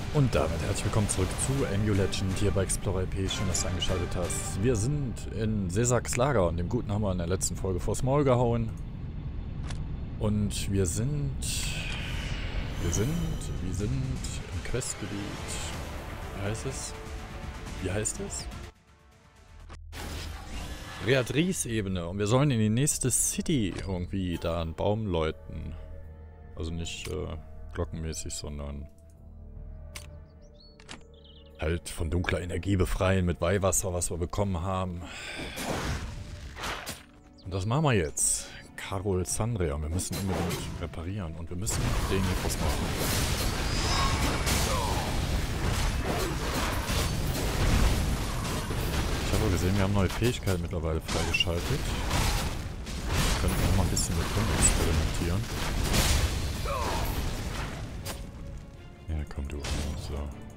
Und damit herzlich willkommen zurück zu MU Legend hier bei Explorer EP. Schön, dass du eingeschaltet hast. Wir sind in Sesaks Lager und dem Guten haben wir in der letzten Folge vors Maul gehauen. Und wir sind im Questgebiet. Wie heißt es? Readris-Ebene. Und wir sollen in die nächste City irgendwie da einen Baum läuten. Also nicht glockenmäßig, sondern halt von dunkler Energie befreien mit Weihwasser, was wir bekommen haben. Und das machen wir jetzt. Carol Sandria. Wir müssen unbedingt reparieren. Und wir müssen den hier was machen. Ich habe gesehen, wir haben neue Fähigkeiten mittlerweile freigeschaltet. Wir können noch mal ein bisschen mit Rum experimentieren. Ja, komm du. So.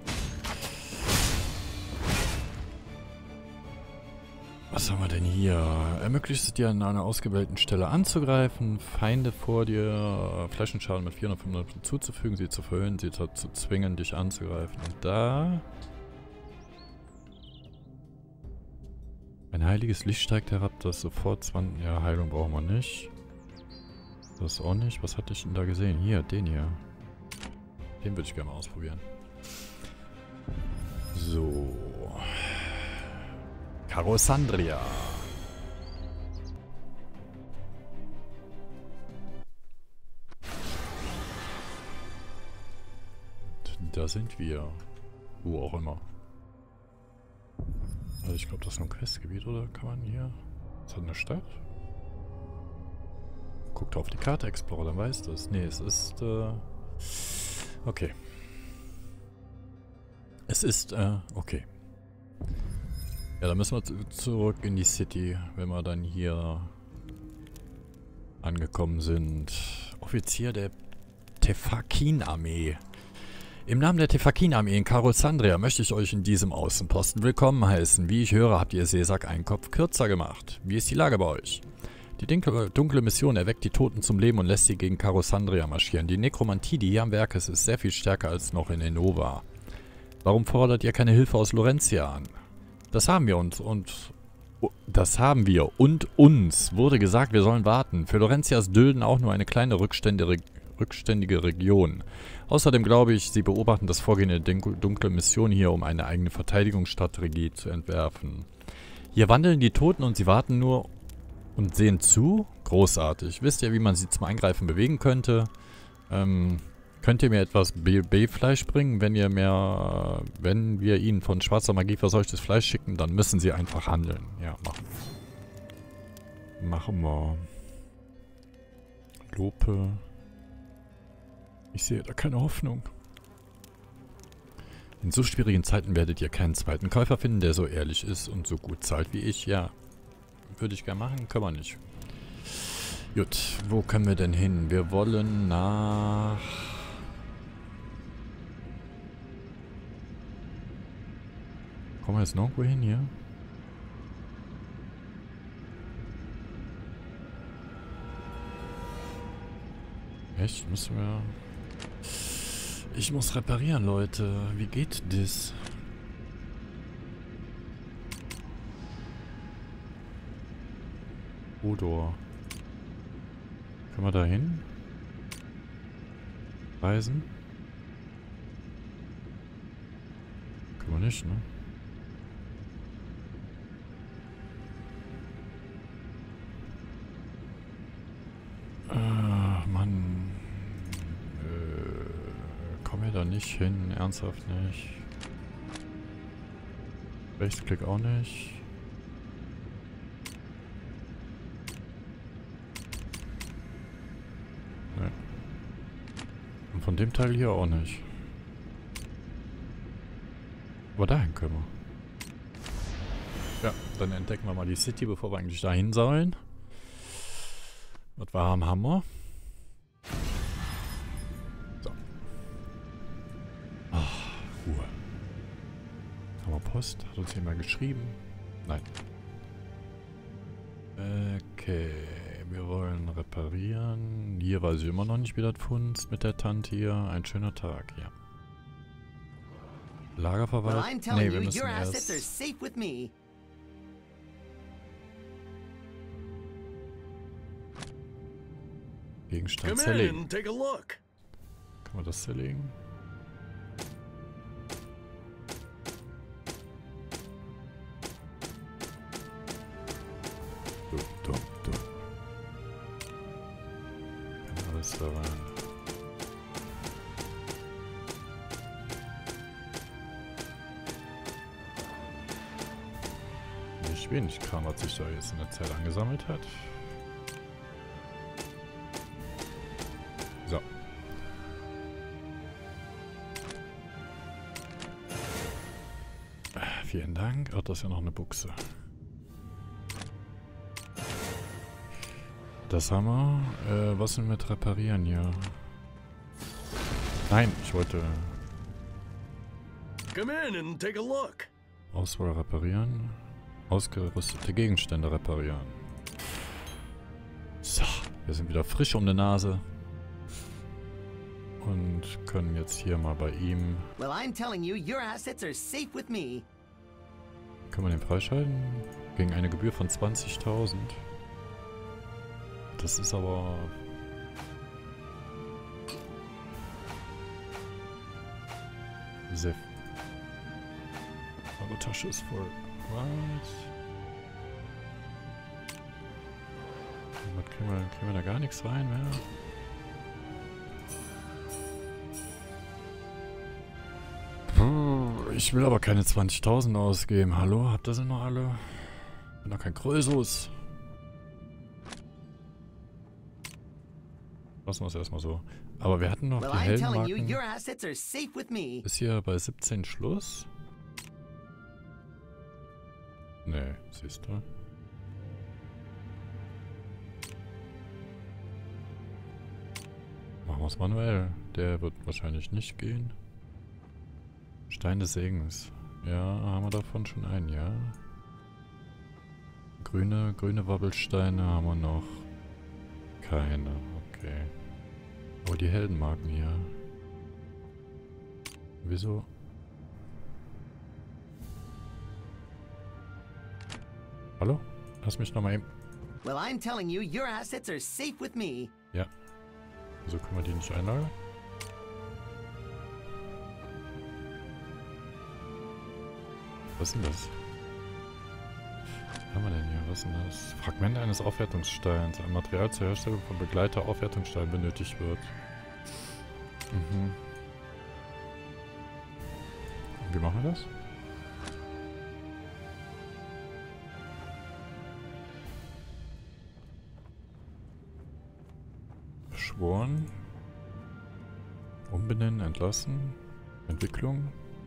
Was haben wir denn hier? Ermöglicht es dir an einer ausgewählten Stelle anzugreifen, Feinde vor dir Flächenschaden mit 495 zuzufügen, sie zu verhöhnen, sie dazu zwingen, dich anzugreifen. Und da... Ein heiliges Licht steigt herab, das sofort 20... Ja, Heilung brauchen wir nicht. Das auch nicht. Was hatte ich denn da gesehen? Hier, den hier. Den würde ich gerne mal ausprobieren. So... Carol Sandria. Da sind wir. Wo auch immer. Also ich glaube, das ist nur ein Questgebiet, oder? Kann man hier... Ist das eine Stadt? Guckt auf die Karte, Explorer, dann weiß das. Nee, es ist... Okay. Es ist... Okay. Ja, dann müssen wir zurück in die City, wenn wir dann hier angekommen sind. Offizier der Tefakin-Armee. Im Namen der Tefakin-Armee in Carol Sandria möchte ich euch in diesem Außenposten willkommen heißen. Wie ich höre, habt ihr Sesak einen Kopf kürzer gemacht. Wie ist die Lage bei euch? Die dunkle Mission erweckt die Toten zum Leben und lässt sie gegen Carol Sandria marschieren. Die Nekromantie, die hier am Werk ist sehr viel stärker als noch in Enova. Warum fordert ihr keine Hilfe aus Lorentia an? Das haben wir uns wurde gesagt, wir sollen warten. Für Lorentias Dulden auch nur eine kleine rückständige Region. Außerdem glaube ich, sie beobachten das Vorgehen der dunklen Mission hier, um eine eigene Verteidigungsstrategie zu entwerfen. Hier wandeln die Toten und sie warten nur und sehen zu? Großartig. Wisst ihr, wie man sie zum Eingreifen bewegen könnte? Könnt ihr mir etwas B-Fleisch bringen? Wenn wir ihnen von schwarzer Magie verseuchtes Fleisch schicken, dann müssen sie einfach handeln. Ja, machen. Machen wir. Lope. Ich sehe da keine Hoffnung. In so schwierigen Zeiten werdet ihr keinen zweiten Käufer finden, der so ehrlich ist und so gut zahlt wie ich. Ja, würde ich gerne machen, können wir nicht. Gut, wo können wir denn hin? Wir wollen nach... Kommen wir jetzt nirgendwo hin hier? Echt? Müssen wir... Ich muss reparieren, Leute. Wie geht das? Odor. Können wir da hin? Reisen? Können wir nicht, ne? Mann. Kommen wir da nicht hin? Ernsthaft nicht. Rechtsklick auch nicht. Nee. Und von dem Teil hier auch nicht. Aber dahin können wir. Ja, dann entdecken wir mal die City, bevor wir eigentlich dahin sollen. Was wir haben wir. So. Ach, Ruhe. Haben wir Post? Hat uns jemand geschrieben? Nein. Okay, wir wollen reparieren. Hier weiß ich immer noch nicht, wie das funzt mit der Tante hier. Ein schöner Tag, ja. Lagerverwaltung. Nee, wir müssen erst... Gegenstand zerlegen. Kann man das zerlegen? Dumm. Kann alles da rein. Nicht wenig Kram, was sich da jetzt in der Zeit angesammelt hat. So. Vielen Dank. Ach, das ist ja noch eine Buchse. Das haben wir. Was denn mit reparieren hier? Nein, ich wollte... Auswahl reparieren. Ausgerüstete Gegenstände reparieren. So, wir sind wieder frisch um die Nase. Und können jetzt hier mal bei ihm... Können wir den freischalten? Gegen eine Gebühr von 20.000. Das ist aber... Sehr... Eure Tasche ist voll. Was? Kriegen wir da gar nichts rein mehr? Puh, ich will aber keine 20.000 ausgeben. Hallo? Habt ihr sie noch alle? Ich bin doch kein Krösus. Lassen wir es erstmal so. Aber wir hatten noch die Heldenmarken. Ist hier bei 17 Schluss? Nee, siehst du. Machen wir es manuell. Der wird wahrscheinlich nicht gehen. Stein des Segens. Ja, haben wir davon schon einen, ja. Grüne Wabbelsteine haben wir noch. Keine, okay. Oh, die Heldenmarken hier. Wieso? Hallo? Lass mich nochmal eben. Ja. Wieso können wir die nicht einlagern? Was ist denn das? Was haben wir denn hier? Was ist denn das? Fragment eines Aufwertungssteins. Ein Material zur Herstellung von Begleiter-Aufwertungssteinen benötigt wird. Mhm. Wie machen wir das? Beschworen. Umbenennen, entlassen. Entwicklung.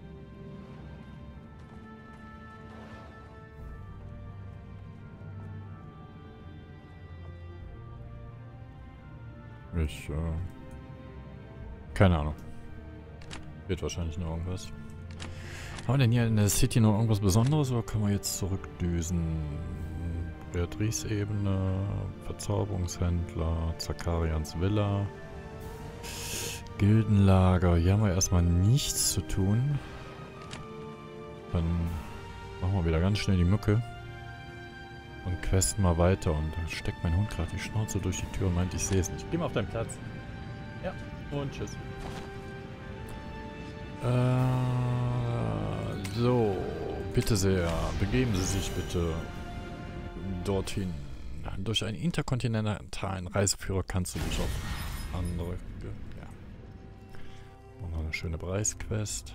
Keine Ahnung. Wird wahrscheinlich noch irgendwas. Haben wir denn hier in der City noch irgendwas Besonderes oder können wir jetzt zurückdüsen? Beatrice-Ebene, Verzauberungshändler, Zakarians Villa, Gildenlager. Hier haben wir erstmal nichts zu tun. Dann machen wir wieder ganz schnell die Mücke. Und questen mal weiter. Und da steckt mein Hund gerade die Schnauze durch die Tür und meint, ich sehe es nicht. Geh mal auf deinen Platz. Ja, und tschüss. So, bitte sehr. Begeben Sie sich bitte dorthin. Durch einen interkontinentalen Reiseführer kannst du dich auf andere... Ja. Und noch eine schöne Preisquest.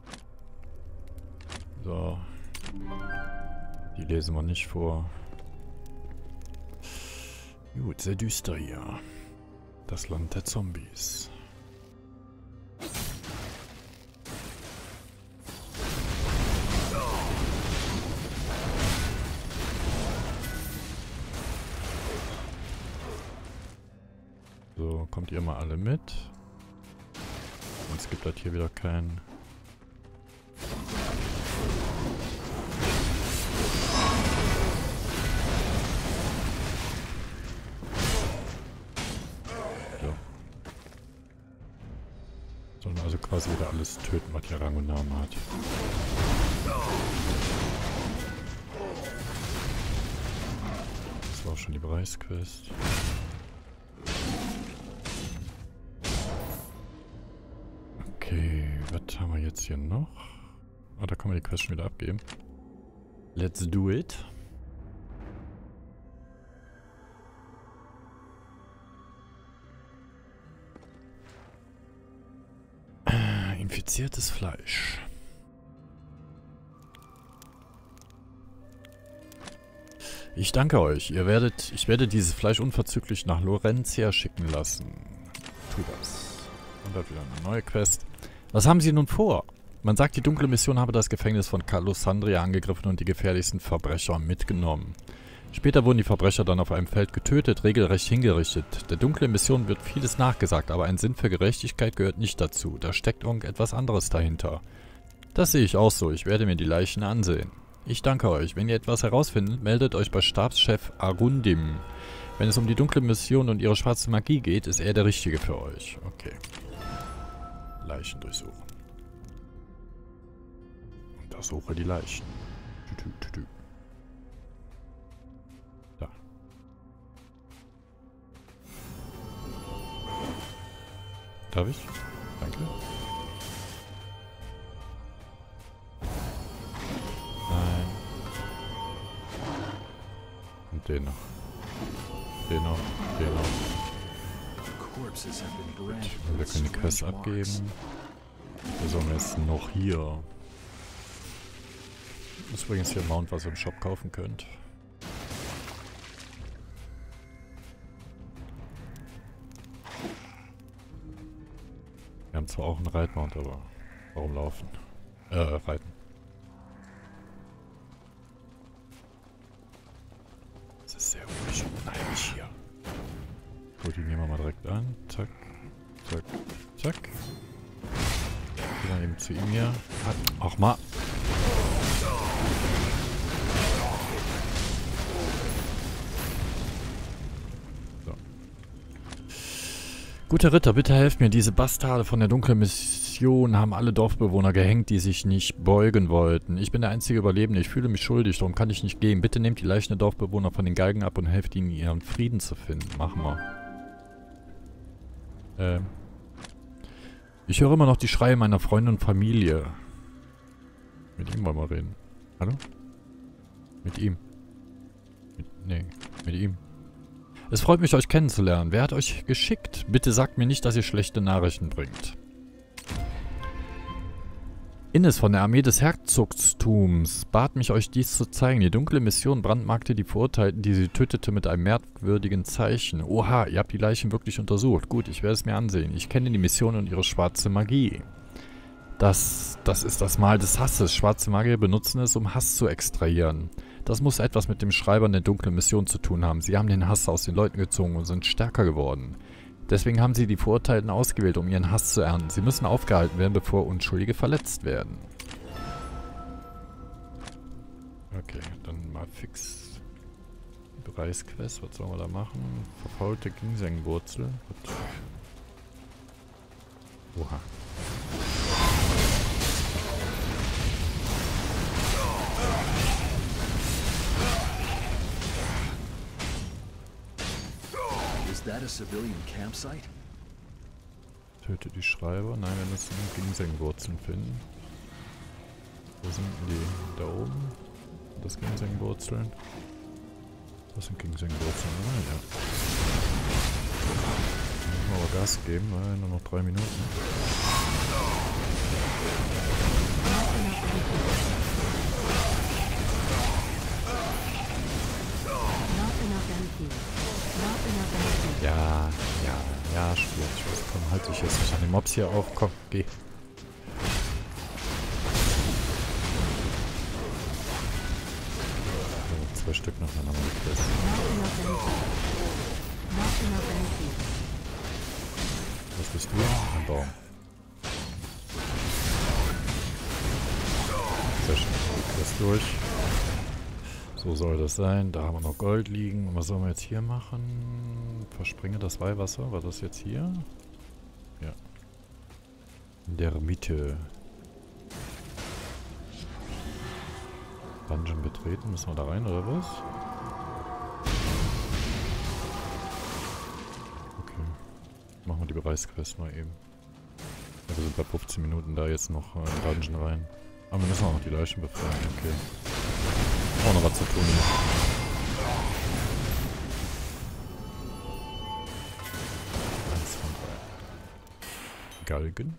So. Die lesen wir nicht vor. Gut, sehr düster hier. Das Land der Zombies. So, kommt ihr mal alle mit. Sonst gibt das hier wieder keinen... also wieder alles töten, was hier Rang und Namen hat. Das war auch schon die Bereichsquest. Okay, was haben wir jetzt hier noch? Ah, da kann man die Quest schon wieder abgeben. Let's do it. Infiziertes Fleisch. Ich danke euch. Ich werde dieses Fleisch unverzüglich nach Lorentia schicken lassen. Tu das. Und da wieder eine neue Quest. Was haben Sie nun vor? Man sagt, die dunkle Mission habe das Gefängnis von Kalusandria angegriffen und die gefährlichsten Verbrecher mitgenommen. Später wurden die Verbrecher dann auf einem Feld getötet, regelrecht hingerichtet. Der dunklen Mission wird vieles nachgesagt, aber ein Sinn für Gerechtigkeit gehört nicht dazu. Da steckt irgendetwas anderes dahinter. Das sehe ich auch so. Ich werde mir die Leichen ansehen. Ich danke euch. Wenn ihr etwas herausfindet, meldet euch bei Stabschef Arundim. Wenn es um die dunkle Mission und ihre schwarze Magie geht, ist er der Richtige für euch. Okay. Leichen durchsuchen. Untersuche die Leichen. Da. Darf ich? Danke. Nein. Und den noch. Den noch. Den noch. Gut. Wir können die Quest abgeben. Wir sollen jetzt noch hier. Das ist übrigens hier ein Mount, was ihr im Shop kaufen könnt. Wir haben zwar auch einen Reitmount, aber warum laufen? Reiten. Das ist sehr ruhig und unheimlich hier. Gut, die nehmen wir mal direkt an. Zack, zack, zack. Geh dann eben zu ihm hier. Ach mal. Guter Ritter, bitte helft mir. Diese Bastarde von der dunklen Mission haben alle Dorfbewohner gehängt, die sich nicht beugen wollten. Ich bin der einzige Überlebende. Ich fühle mich schuldig, darum kann ich nicht gehen. Bitte nehmt die Leichen der Dorfbewohner von den Galgen ab und helft ihnen, ihren Frieden zu finden. Machen wir. Ich höre immer noch die Schreie meiner Freunde und Familie. Mit ihm wollen wir reden. Hallo? Mit ihm. Mit ihm. Es freut mich, euch kennenzulernen. Wer hat euch geschickt? Bitte sagt mir nicht, dass ihr schlechte Nachrichten bringt. Innes von der Armee des Herzogtums bat mich, euch dies zu zeigen. Die dunkle Mission brandmarkte die Verurteilten, die sie tötete, mit einem merkwürdigen Zeichen. Oha, ihr habt die Leichen wirklich untersucht. Gut, ich werde es mir ansehen. Ich kenne die Mission und ihre schwarze Magie. Das ist das Mal des Hasses. Schwarze Magier benutzen es, um Hass zu extrahieren. Das muss etwas mit dem Schreibern der dunklen Mission zu tun haben. Sie haben den Hass aus den Leuten gezogen und sind stärker geworden. Deswegen haben sie die Verurteilten ausgewählt, um ihren Hass zu ernten. Sie müssen aufgehalten werden, bevor Unschuldige verletzt werden. Okay, dann mal fix. Bereichsquest, was sollen wir da machen? Verfaulte Ginsengwurzel. Oha. That a civilian campsite? Töte die Schreiber. Nein, wir müssen Ginsengwurzeln finden. Wo sind die? Da oben? Das Ginsengwurzeln. Das sind Ginsengwurzeln, oder? Ja. Müssen wir aber Gas geben, weil nur noch 3 Minuten. Ja, Spiel. Ich weiß, komm, halt dich jetzt nicht an den Mobs hier auf. Komm, geh. So, 2 Stück noch, dann haben wir das. Was bist du? Ein Baum. Sehr schön. Das durch. So soll das sein. Da haben wir noch Gold liegen. Und was sollen wir jetzt hier machen? Verspringe das Weihwasser. War das jetzt hier? Ja. In der Mitte. Dungeon betreten. Müssen wir da rein, oder was? Okay. Machen wir die Beweisquest mal eben. Ja, wir sind bei 15 Minuten da jetzt noch in Dungeon rein. Aber wir müssen auch noch die Leichen befreien. Okay. Auch noch was zu tun hier. Eins von drei. Galgen.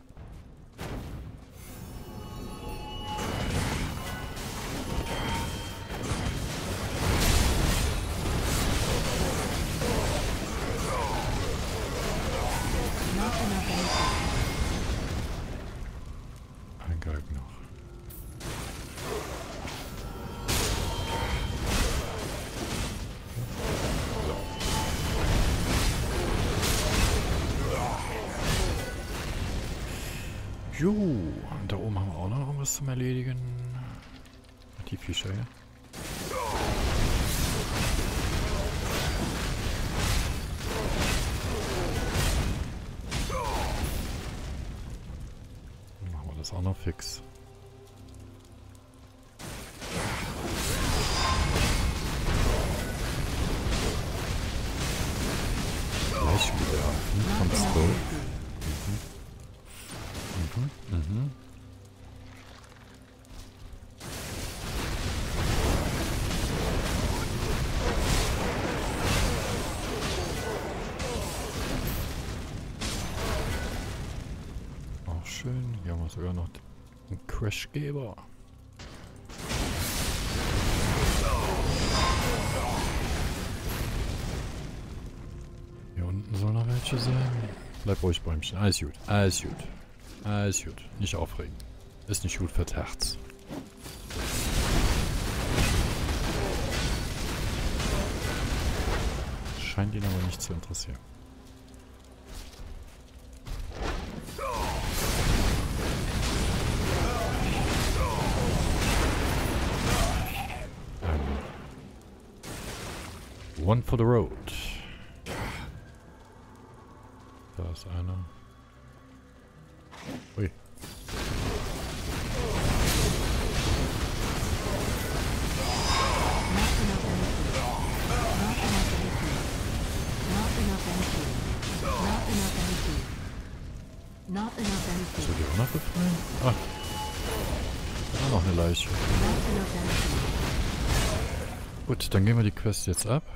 Ein Galgen noch. Jo, und da oben haben wir auch noch irgendwas zum Erledigen. Die Viecher hier. Dann machen wir das auch noch fix. Gleich wieder. 5 von 12. Mhm. Auch schön. Hier haben wir sogar noch einen Crashgeber. Hier unten soll noch welche sein. Bleib ruhig, Bäumchen. Alles gut. Alles gut. Alles gut. Nicht aufregen. Ist nicht gut fürs Herz. Scheint ihn aber nicht zu interessieren. One for the road. Da ist einer. Ui. Soll die auch noch befreien? Ah. Da noch eine Leiche. Gut, dann gehen wir die Quest jetzt ab.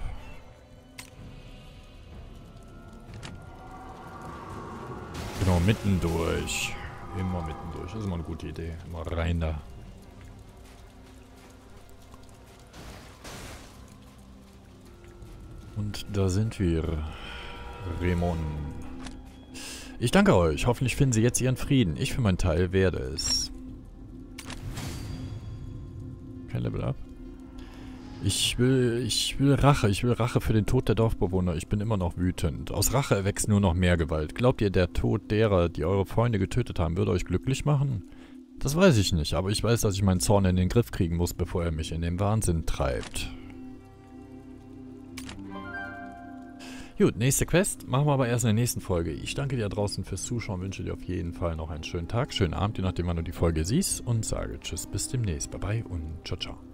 Genau, mittendurch. Immer mittendurch. Das ist immer eine gute Idee. Immer rein da. Und da sind wir. Remon. Ich danke euch. Hoffentlich finden Sie jetzt Ihren Frieden. Ich für meinen Teil werde es. Kein Level up. Ich will Rache. Ich will Rache für den Tod der Dorfbewohner. Ich bin immer noch wütend. Aus Rache erwächst nur noch mehr Gewalt. Glaubt ihr, der Tod derer, die eure Freunde getötet haben, würde euch glücklich machen? Das weiß ich nicht, aber ich weiß, dass ich meinen Zorn in den Griff kriegen muss, bevor er mich in den Wahnsinn treibt. Gut, nächste Quest. Machen wir aber erst in der nächsten Folge. Ich danke dir da draußen fürs Zuschauen, wünsche dir auf jeden Fall noch einen schönen Tag, schönen Abend, je nachdem, wann du die Folge siehst und sage Tschüss, bis demnächst. Bye bye und ciao, ciao.